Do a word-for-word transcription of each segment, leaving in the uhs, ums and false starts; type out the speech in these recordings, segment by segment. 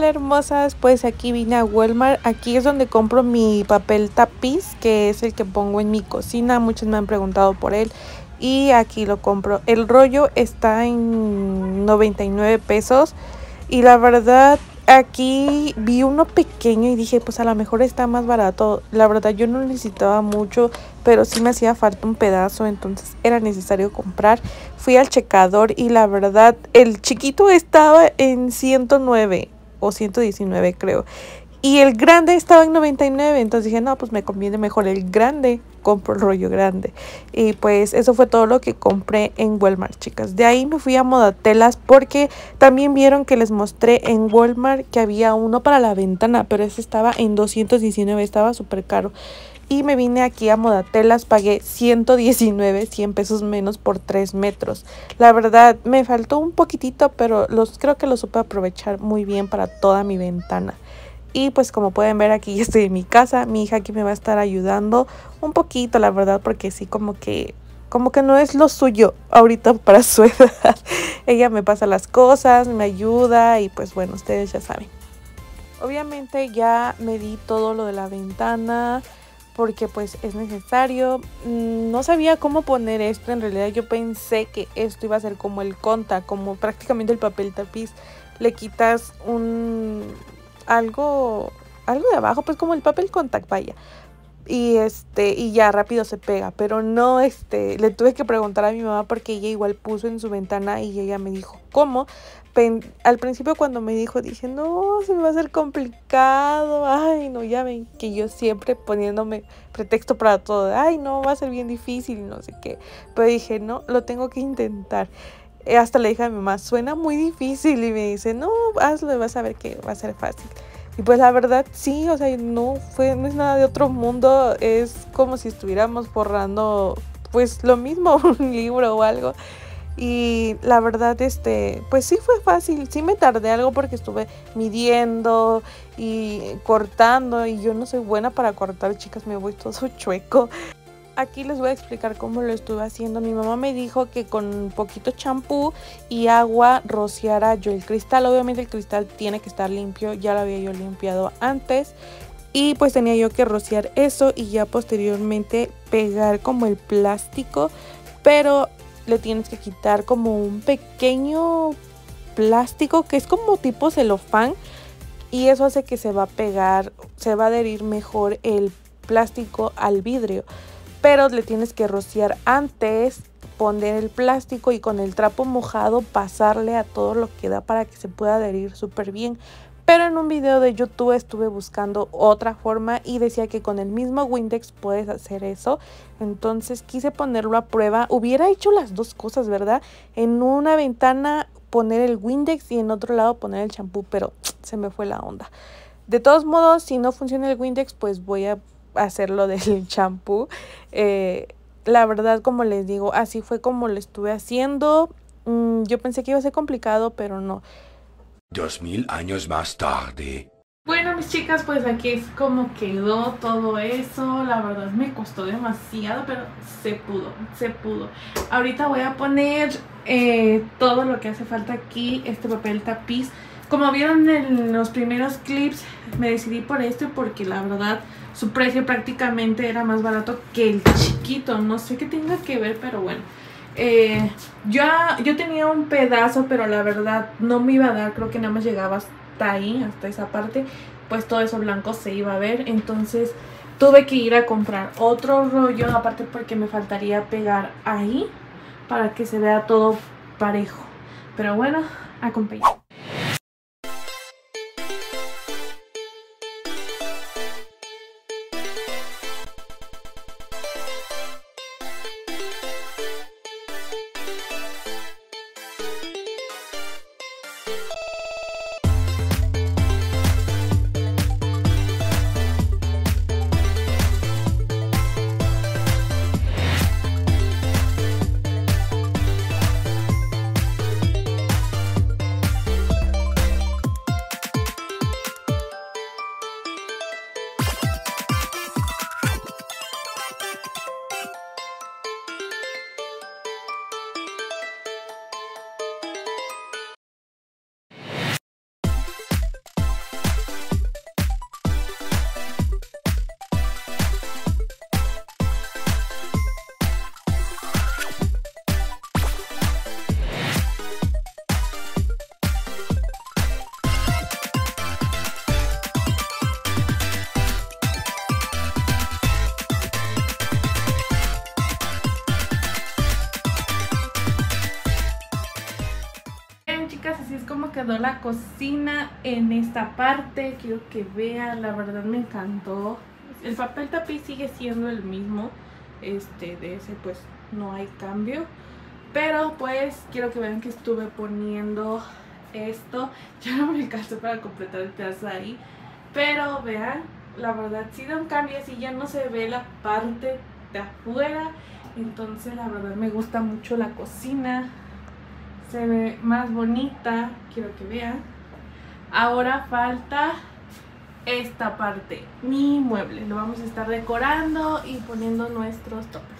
Hola hermosas, pues aquí vine a Walmart. Aquí es donde compro mi papel tapiz, que es el que pongo en mi cocina. Muchos me han preguntado por él y aquí lo compro. El rollo está en noventa y nueve pesos y la verdad aquí vi uno pequeño y dije pues a lo mejor está más barato. La verdad yo no necesitaba mucho, pero sí me hacía falta un pedazo, entonces era necesario comprar. Fui al checador y la verdad el chiquito estaba en ciento nueve o ciento diecinueve creo, y el grande estaba en noventa y nueve, entonces dije no, pues me conviene mejor el grande, compro el rollo grande. Y pues eso fue todo lo que compré en Walmart, chicas. De ahí me fui a Modatelas porque también vieron que les mostré en Walmart que había uno para la ventana, pero ese estaba en doscientos diecinueve, estaba súper caro. Y me vine aquí a Modatelas, pagué ciento diecinueve, cien pesos menos por tres metros. La verdad me faltó un poquitito, pero los creo que lo supe aprovechar muy bien para toda mi ventana. Y pues como pueden ver aquí ya estoy en mi casa. Mi hija aquí me va a estar ayudando un poquito, la verdad, porque sí como que como que no es lo suyo ahorita para su edad. Ella me pasa las cosas, me ayuda y pues bueno, ustedes ya saben. Obviamente ya me di todo lo de la ventana porque pues es necesario. No sabía cómo poner esto, en realidad yo pensé que esto iba a ser como el conta, como prácticamente el papel tapiz. Le quitas un algo algo de abajo, pues como el papel contact, vaya. Y este y ya rápido se pega, pero no, este le tuve que preguntar a mi mamá porque ella igual puso en su ventana y ella me dijo cómo. Pen al principio cuando me dijo dije no, se me va a hacer complicado, ay no, ya ven que yo siempre poniéndome pretexto para todo, ay no, va a ser bien difícil, no sé qué, pero dije no, lo tengo que intentar. Hasta le dije a mi mamá, suena muy difícil, y me dice no, hazlo y vas a ver que va a ser fácil. Y pues la verdad sí, o sea, no fue, no es nada de otro mundo, es como si estuviéramos forrando pues lo mismo, un libro o algo. Y la verdad, este, pues sí fue fácil, sí me tardé algo porque estuve midiendo y cortando y yo no soy buena para cortar, chicas, me voy todo chueco. Aquí les voy a explicar cómo lo estuve haciendo. Mi mamá me dijo que con un poquito champú y agua rociara yo el cristal. Obviamente el cristal tiene que estar limpio, ya lo había yo limpiado antes. Y pues tenía yo que rociar eso y ya posteriormente pegar como el plástico. Pero le tienes que quitar como un pequeño plástico que es como tipo celofán. Y eso hace que se va a pegar, se va a adherir mejor el plástico al vidrio. Pero le tienes que rociar antes, poner el plástico y con el trapo mojado pasarle a todo lo que da para que se pueda adherir súper bien. Pero en un video de YouTube estuve buscando otra forma y decía que con el mismo Windex puedes hacer eso. Entonces quise ponerlo a prueba. Hubiera hecho las dos cosas, ¿verdad? En una ventana poner el Windex y en otro lado poner el champú, pero se me fue la onda. De todos modos, si no funciona el Windex, pues voy a hacerlo del champú. Eh, la verdad, como les digo, así fue como lo estuve haciendo. Mm, yo pensé que iba a ser complicado, pero no. Dos mil años más tarde. Bueno, mis chicas, pues aquí es como quedó todo eso. La verdad me costó demasiado, pero se pudo, se pudo. Ahorita voy a poner eh, todo lo que hace falta aquí, este papel tapiz. Como vieron en los primeros clips, me decidí por este porque la verdad su precio prácticamente era más barato que el chiquito. No sé qué tenga que ver, pero bueno. Eh, yo, yo tenía un pedazo, pero la verdad no me iba a dar. Creo que nada más llegaba hasta ahí, hasta esa parte. Pues todo eso blanco se iba a ver. Entonces tuve que ir a comprar otro rollo, aparte porque me faltaría pegar ahí para que se vea todo parejo. Pero bueno, acompáñenme. es como quedó la cocina en esta parte. Quiero que vean, la verdad me encantó. El papel tapiz sigue siendo el mismo, este de ese pues no hay cambio, pero pues quiero que vean que estuve poniendo esto. Ya no me alcanzó para completar el pedazo ahí, pero vean, la verdad sí da un cambio, así ya no se ve la parte de afuera. Entonces la verdad me gusta mucho la cocina, se ve más bonita. Quiero que vean. Ahora falta esta parte, mi mueble. Lo vamos a estar decorando y poniendo nuestros toppers.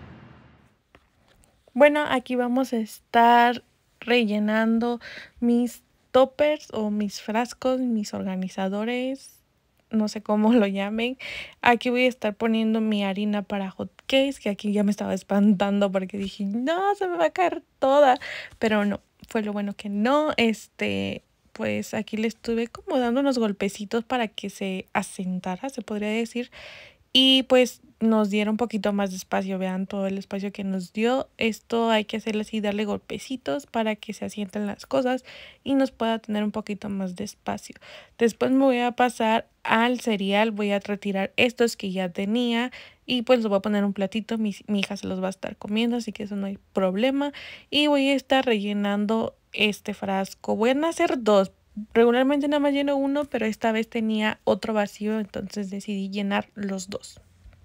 Bueno, aquí vamos a estar rellenando mis toppers o mis frascos, mis organizadores, no sé cómo lo llamen. Aquí voy a estar poniendo mi harina para hot cakes, que aquí ya me estaba espantando porque dije, no, se me va a caer toda. Pero no, fue lo bueno que no. Este, pues aquí le estuve como dando unos golpecitos para que se asentara, se podría decir. Y pues nos dieron un poquito más de espacio, vean todo el espacio que nos dio. Esto hay que hacerle así, darle golpecitos para que se asienten las cosas y nos pueda tener un poquito más de espacio. Después me voy a pasar al cereal, voy a retirar estos que ya tenía y pues los voy a poner en un platito. Mi, mi hija se los va a estar comiendo, así que eso no hay problema. Y voy a estar rellenando este frasco. Voy a hacer dos. Regularmente nada más lleno uno, pero esta vez tenía otro vacío, entonces decidí llenar los dos.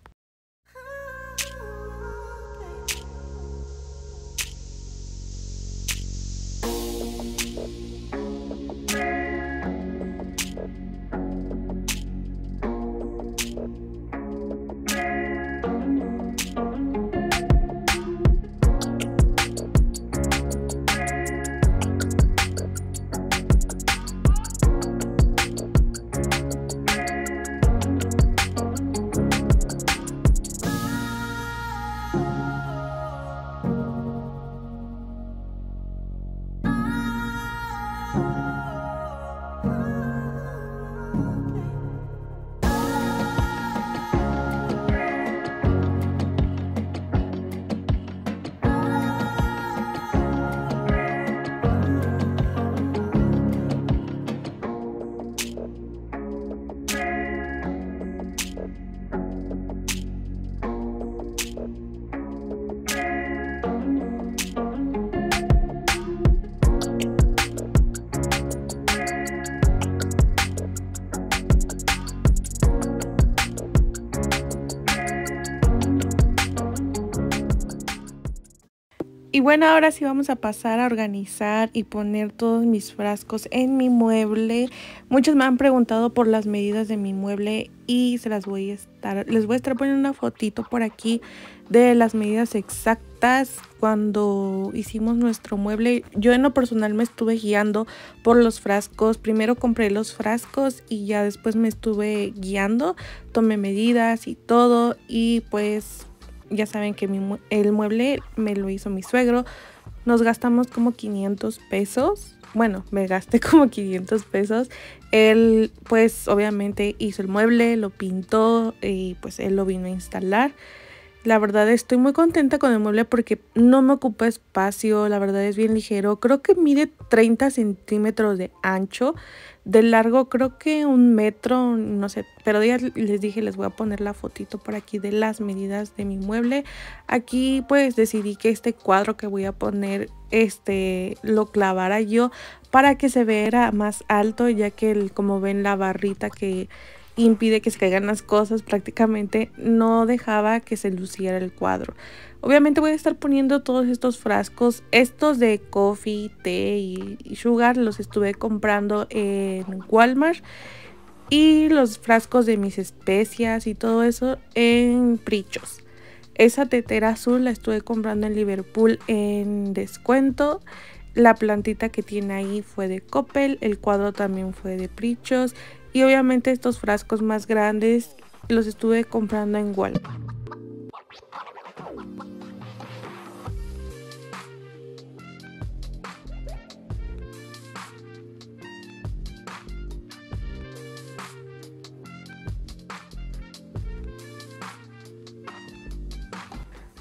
Y bueno, ahora sí vamos a pasar a organizar y poner todos mis frascos en mi mueble. Muchos me han preguntado por las medidas de mi mueble y se las voy a estar, les voy a estar poniendo una fotito por aquí de las medidas exactas cuando hicimos nuestro mueble. Yo en lo personal me estuve guiando por los frascos. Primero compré los frascos y ya después me estuve guiando, tomé medidas y todo y pues ya saben que mi, el mueble me lo hizo mi suegro. Nos gastamos como quinientos pesos. Bueno, me gasté como quinientos pesos. Él pues obviamente hizo el mueble, lo pintó y pues él lo vino a instalar. La verdad estoy muy contenta con el mueble porque no me ocupa espacio. La verdad es bien ligero. Creo que mide treinta centímetros de ancho. De largo creo que un metro, no sé. Pero ya les dije, les voy a poner la fotito por aquí de las medidas de mi mueble. Aquí pues decidí que este cuadro que voy a poner, este, lo clavara yo para que se vea más alto. Ya que el, como ven la barrita que impide que se caigan las cosas, prácticamente no dejaba que se luciera el cuadro. Obviamente voy a estar poniendo todos estos frascos, estos de coffee, té y, y sugar, los estuve comprando en Walmart, y los frascos de mis especias y todo eso en Prichos. Esa tetera azul la estuve comprando en Liverpool en descuento. La plantita que tiene ahí fue de Coppel, el cuadro también fue de Prichos. Y obviamente estos frascos más grandes los estuve comprando en Walmart.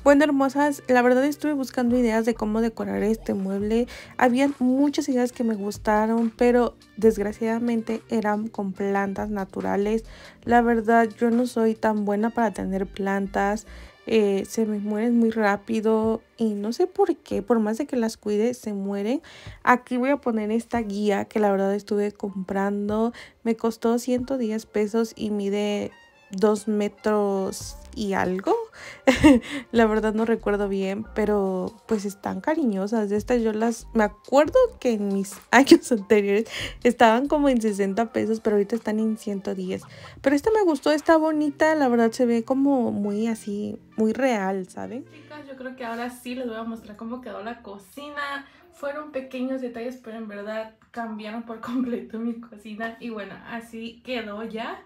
Bueno, hermosas, la verdad estuve buscando ideas de cómo decorar este mueble. Habían muchas ideas que me gustaron, pero desgraciadamente eran con plantas naturales. La verdad, yo no soy tan buena para tener plantas. Eh, se me mueren muy rápido y no sé por qué, por más de que las cuide, se mueren. Aquí voy a poner esta guía que la verdad estuve comprando. Me costó ciento diez pesos y mide dos metros y algo. La verdad no recuerdo bien, pero pues están cariñosas. De estas yo las, me acuerdo que en mis años anteriores estaban como en sesenta pesos, pero ahorita están en ciento diez. Pero esta me gustó, está bonita, la verdad se ve como muy así, muy real, ¿saben? Chicas, yo creo que ahora sí les voy a mostrar cómo quedó la cocina. Fueron pequeños detalles, pero en verdad cambiaron por completo mi cocina. Y bueno, así quedó ya.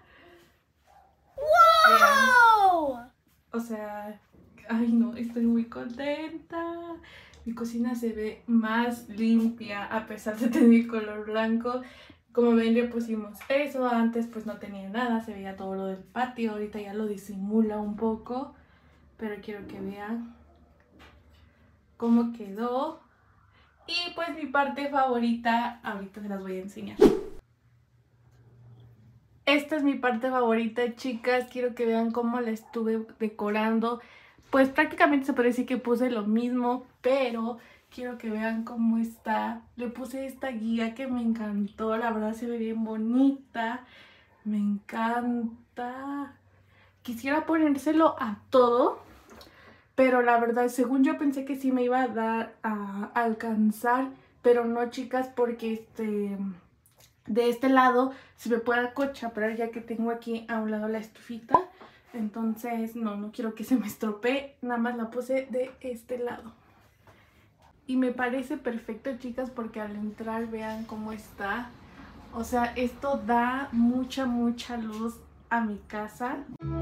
¡Wow! O sea, ay no, estoy muy contenta. Mi cocina se ve más limpia a pesar de tener color blanco. Como ven, le pusimos eso. Antes pues no tenía nada, se veía todo lo del patio. Ahorita ya lo disimula un poco. Pero quiero que vean cómo quedó. Y pues mi parte favorita, ahorita se las voy a enseñar. Esta es mi parte favorita, chicas. Quiero que vean cómo la estuve decorando. Pues prácticamente se puede decir que puse lo mismo, pero quiero que vean cómo está. Le puse esta guía que me encantó. La verdad se ve bien bonita. Me encanta. Quisiera ponérselo a todo, pero la verdad, según yo pensé que sí me iba a dar a alcanzar. Pero no, chicas, porque este... de este lado se me puede acochapar ya que tengo aquí a un lado la estufita. Entonces no, no quiero que se me estropee. Nada más la puse de este lado. Y me parece perfecto, chicas, porque al entrar vean cómo está. O sea, esto da mucha, mucha luz a mi casa.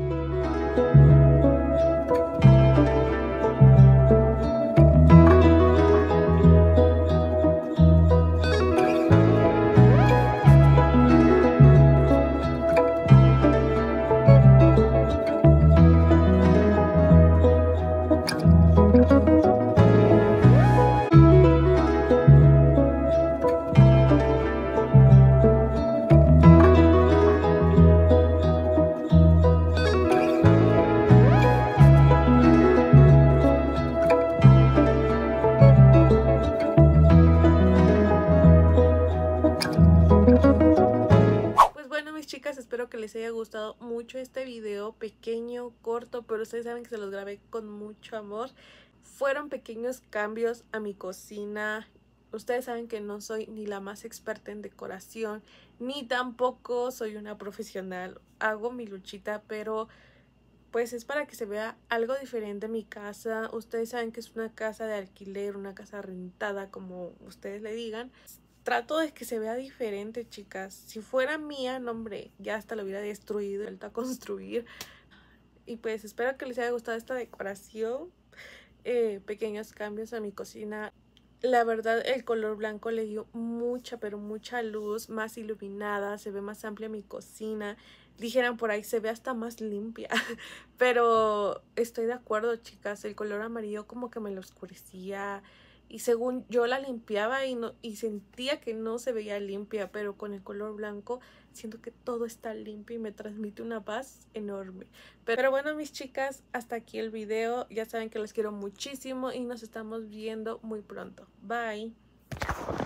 Espero que les haya gustado mucho este video, pequeño, corto, pero ustedes saben que se los grabé con mucho amor. Fueron pequeños cambios a mi cocina. Ustedes saben que no soy ni la más experta en decoración, ni tampoco soy una profesional. Hago mi luchita, pero pues es para que se vea algo diferente en mi casa. Ustedes saben que es una casa de alquiler, una casa rentada, como ustedes le digan. Trato de que se vea diferente, chicas. Si fuera mía, no hombre, ya hasta lo hubiera destruido, vuelto a construir. Y pues espero que les haya gustado esta decoración. Eh, pequeños cambios a mi cocina. La verdad, el color blanco le dio mucha, pero mucha luz, más iluminada. Se ve más amplia mi cocina. Dijeran por ahí, se ve hasta más limpia. Pero estoy de acuerdo, chicas. El color amarillo como que me lo oscurecía. Y según yo la limpiaba y, no, y sentía que no se veía limpia, pero con el color blanco siento que todo está limpio y me transmite una paz enorme. Pero, pero bueno, mis chicas, hasta aquí el video. Ya saben que les quiero muchísimo y nos estamos viendo muy pronto. Bye.